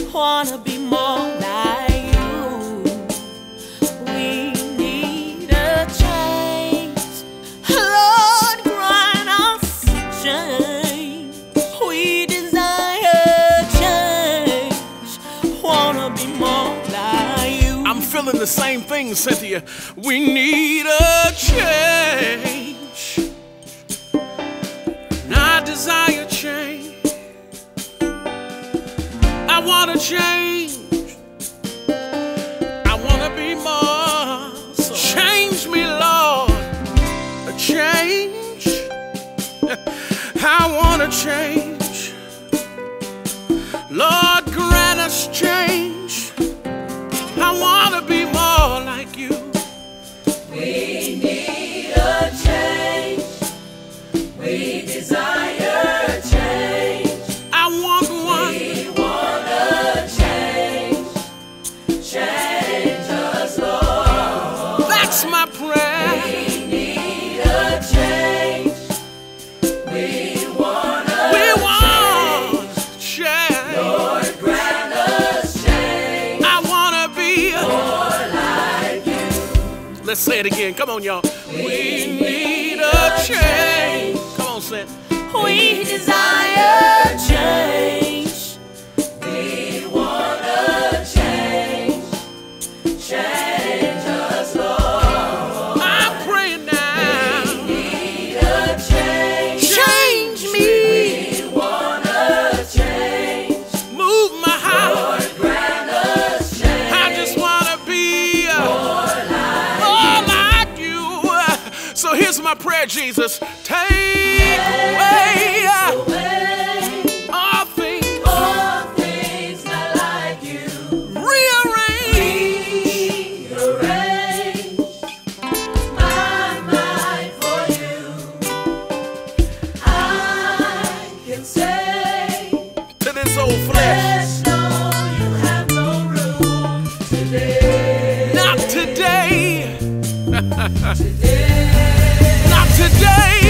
wanna be more like you. We need a change, Lord, grant us change. We desire change, wanna be more like you. I'm feeling the same thing, Cynthia. We need a change. And I desire change. I wanna change. I wanna be more. So change me, Lord. A change. I wanna change. Lord, grant us change. I wanna be more like you. We need a change. We desire change. I want one. We want a change. Change us, Lord. That's my prayer. We need a change. We want change. Lord, grant us change. I wanna be more like you. Let's say it again. Come on, y'all. We need a change. Come on, Cyn. We desire change. We want a change. Change us, Lord. I'm praying now. We need a change. Change me. We want a change. Move my house. Lord, grant us change. I just wanna be more like you. So here's my prayer, Jesus. Take away all things not like you. Rearrange my mind for you. I can say to this old flesh. you have no room today. Not today. Today. Not today.